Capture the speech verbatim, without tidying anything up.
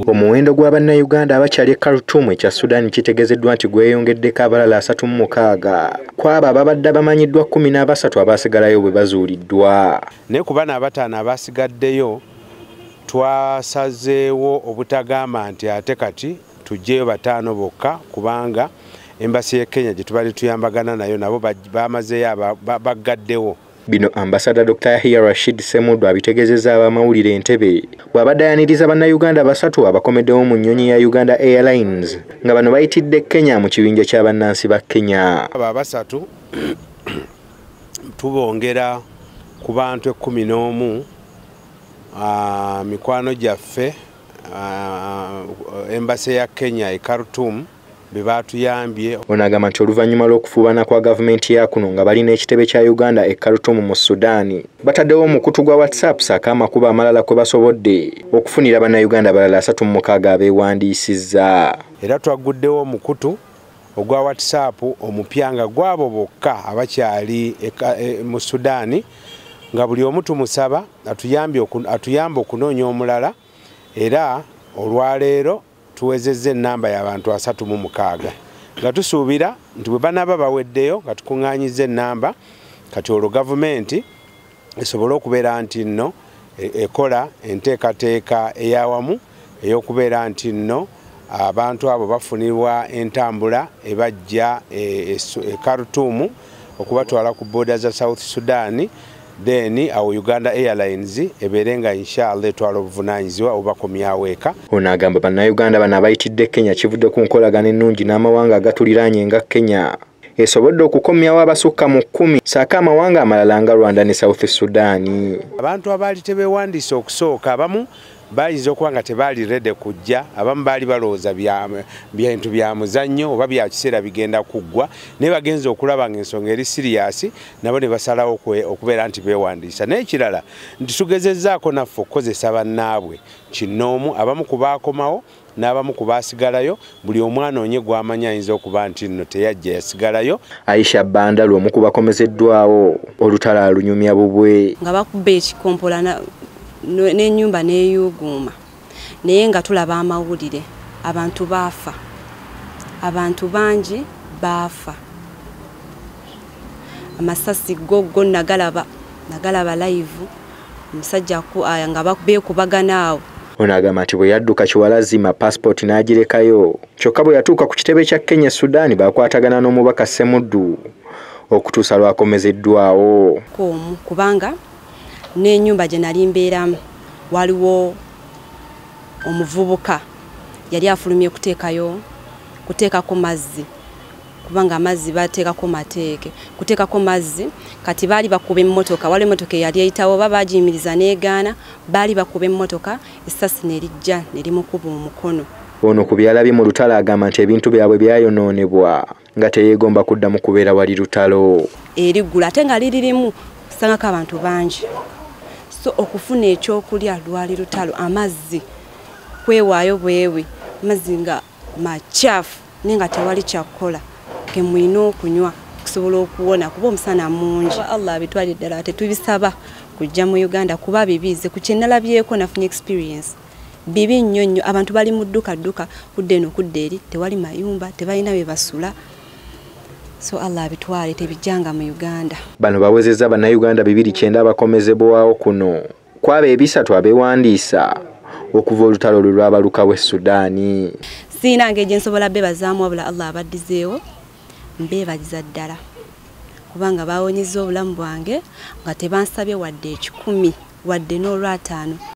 Omuwendo gw'Abannayuganda abakyali e Khartoum ekya Sudan kitegezeddwa nti gweyongeddeko abalala asatu mu mukaaga kwabo ababadde bamanyiddwa kkumi na basatu abasigalayo bwe bazuuliddwa. Naye ku bano abataano abasigaddeyo twasazeewo obutagamba nti ate kati tujjeyo bataano bokka kubanga Embassy ya Kenya gye tubali tuyambagana nayo nabo bamazeeyo bagaddewo. Bino Ambassador Doctor Yahya Rashid Semudu abitegezezza abamawulire Entebbe bw'abadde ayaniriza Bannayuganda basatu abakomeddewo mu nnyonyi ya Uganda Airlines nga bano bayitidde Kenya mu kibinja ky'abannansi ba Kenya. Aba basatu tubongera ku bantu ekkumi n'omu mikwano gyaffe Embassy ya Kenya e Khartoum bebatuyambye. Onagamba nti oluvannyuma lw'okufuubana kwa gavumenti ya kuno nga balina ekitebe kya Uganda e Khartoum mu Sudaani bataddewo omukutu gwa WhatsApp ssaako amakubo amalala kwe basobodde okufunira Bannayuganda abalala asatu mu mukaaga abeewandiisizza. Era twaguddewo omukutu ogwa WhatsApp omupya nga gwabo bokka abakyali mu Sudaani nga buli omu tumusaba atuyambe okunoonya omulala era olwaleero tuwezezza ennamba y'abantu asatu mu mukaaga nga tusuubira nti bwe banaaba baweddeyo nga tukuŋŋaanyizza ennamba kati olwo gavumenti esobole okubeera nti nno ekola enteekateeka ey'awamu ey'okubeera nti nno abantu abo bafunirwa entambula ebajja e Khartoum okubatwala ku booda za South Sudan. Then awo Uganda Airlines eberenga inshallah etwala obuvunaanyizibwa obakomyawo eka. Ono agamba Bannayuganda bano abayitidde Kenya kivudde ku nkolagana ennungi n'amawanga agatuliraanye nga Kenya esobodde okukomyawo abasukka mu kkumi ssaako amawanga amalala nga Rwanda ne South Sudan. Abantu abaali tebeewandiisa okusooka abamu bayinza okuba nga tebaali rede kujja, abamu baali balowooza bintu bya muzannyo oba bya kiseera bigenda kuggwa naye bagenza okulaba ng'ensonga eri siriyasi nabo ne basalawo okubeera nti beewandiisa. Naye ekirala nti tugezezzaako naffe okukozesa bannaabwe kinnoomu abamu ku baakomawo n'abamu ku baasigalayo buli omwana onye gw'amanyi ayinza okuba nti nno teyajja yasigalayo. Aisha Bandal omu ku bakomezeddwawo olutalo alunyumya bubwe nga bakubba ekikompola n'ennyumba n'eyuguuma naye nga tulaba amawulire abantu baafa, abantu bangi baafa, amasasi goggo nagalaba nagalaba live omusajja nga beekubagana awo. Ono agamba nti bwe yadduka kiwalazima passport n'agirekayo kyokka bwe yatuuka ku kitebe kya Kenya Sudaani baakwatagana n'omubaka Semuddu okutuusa lwakomezeddwawo kubanga n'ennyumba gye nali mbeeramu waliwo omuvubuka yali afulumye kuteekayo kuteekako mazzi kubanga amazzi bateekako mateeke kuteekako mazzi kati baali bakuba emmotoka wali emmotoka yali eyitawo oba baagiyimiriza n'egaana baali bakuba emmotoka essasi ne lijja ne limukuba omukono. Ono ku byalabye mu lutalo agamba nti ebintu byabwe byayonoonebwa nga teyeegomba kuddamu kubeera wali lutalo eriggula ate nga liririmu kusangako abantu bangi. So okufuna ekyokulya lwali lutalo amazzi kwewaayo bwewe amazzi nga machafu nenga tewali kyakukola ke mwina okunywa kusobola okuwona kuba omusana mungi. Allah abitwali ddala tetubisaba kujja mu Uganda kuba bibize ku kyenalabyeko nafunye experience bibi nnyo nnyo abantu bali mu dduka dduka kudde eno kudde eri tewali mayumba tebalina be basula. So Allah abitwale tebijjanga mu Uganda. Bano bawezezza Bannayuganda bibiri kyenda abakomezebwawo kuno kwaba ebisatu abeewandiisa okuva olutalo lwe lwabalukawo e Sudaani. Siina ngeri gye nsobola beebazaamu wabula Allah abaddizeewo mbeebaziza ddala kubanga baawonyezza obulamu bwange nga tebansabye wadde ekikumi wadde n'olwataano